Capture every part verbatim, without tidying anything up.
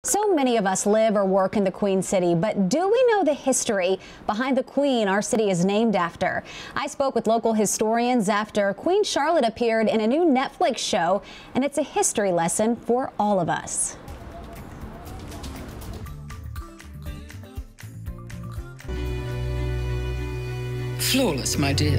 So many of us live or work in the Queen City, but do we know the history behind the Queen our city is named after? I spoke with local historians after Queen Charlotte appeared in a new Netflix show, and it's a history lesson for all of us. Flawless, my dear.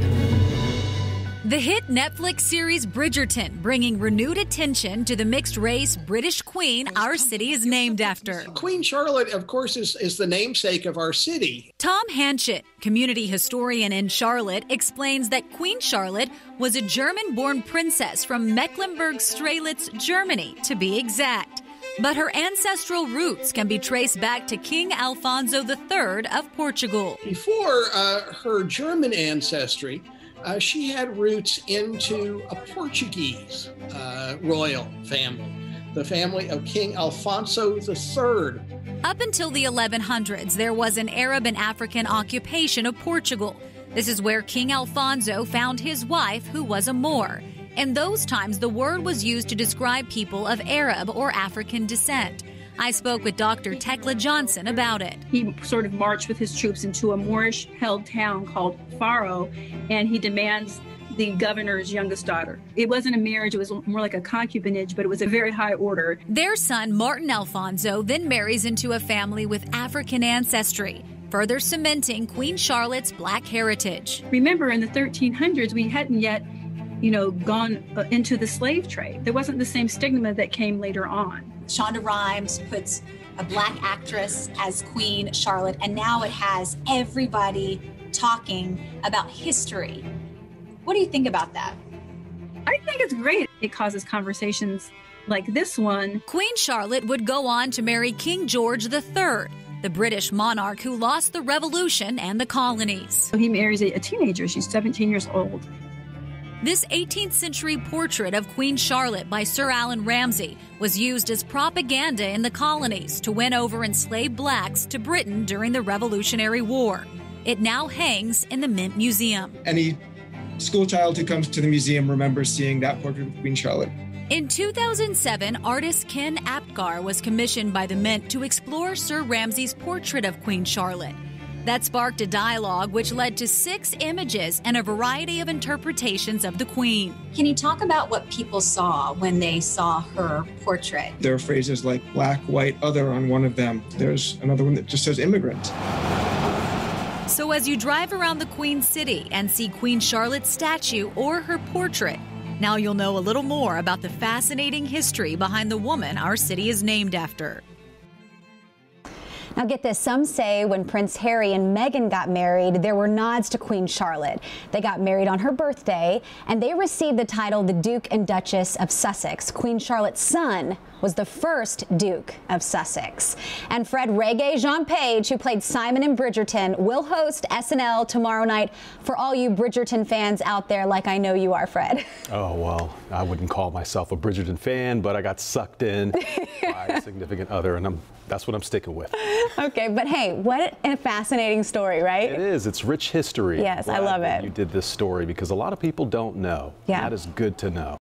The hit Netflix series Bridgerton, bringing renewed attention to the mixed-race British queen our city is named after. Queen Charlotte, of course, is, is the namesake of our city. Tom Hanchett, community historian in Charlotte, explains that Queen Charlotte was a German-born princess from Mecklenburg-Strelitz, Germany, to be exact. But her ancestral roots can be traced back to King Alfonso the third of Portugal. Before uh, her German ancestry, Uh, she had roots into a Portuguese uh, royal family, the family of King Alfonso the third. Up until the eleven hundreds, there was an Arab and African occupation of Portugal. This is where King Alfonso found his wife, who was a Moor. In those times, the word was used to describe people of Arab or African descent. I spoke with Doctor Tekla Johnson about it. He sort of marched with his troops into a Moorish-held town called Faro, and he demands the governor's youngest daughter. It wasn't a marriage, it was more like a concubinage, but it was a very high order. Their son, Martin Alfonso, then marries into a family with African ancestry, further cementing Queen Charlotte's black heritage. Remember, in the thirteen hundreds, we hadn't yet, you know, gone into the slave trade. There wasn't the same stigma that came later on. Shonda Rhimes puts a black actress as Queen Charlotte, and now it has everybody talking about history. What do you think about that? I think it's great. It causes conversations like this one. Queen Charlotte would go on to marry King George the third, the British monarch who lost the Revolution and the colonies. So he marries a, a teenager. She's seventeen years old. This eighteenth century portrait of Queen Charlotte by Sir Allan Ramsay was used as propaganda in the colonies to win over enslaved blacks to Britain during the Revolutionary War. It now hangs in the Mint Museum. Any schoolchild who comes to the museum remembers seeing that portrait of Queen Charlotte. In two thousand seven, artist Ken Apgar was commissioned by the Mint to explore Sir Ramsay's portrait of Queen Charlotte. That sparked a dialogue which led to six images and a variety of interpretations of the Queen. Can you talk about what people saw when they saw her portrait? There are phrases like black, white, other on one of them. There's another one that just says immigrant. So as you drive around the Queen City and see Queen Charlotte's statue or her portrait, now you'll know a little more about the fascinating history behind the woman our city is named after. Now get this, some say when Prince Harry and Meghan got married, there were nods to Queen Charlotte. They got married on her birthday, and they received the title the Duke and Duchess of Sussex. Queen Charlotte's son was the first Duke of Sussex. And Fred Reggae Jean Page, who played Simon in Bridgerton, will host S N L tomorrow night for all you Bridgerton fans out there, like I know you are, Fred. Oh, well, I wouldn't call myself a Bridgerton fan, but I got sucked in by a significant other, and I'm, that's what I'm sticking with. Okay, but hey, what a fascinating story, right? It is. It's rich history. Yes, I love it. You did this story because a lot of people don't know. Yeah. That is good to know.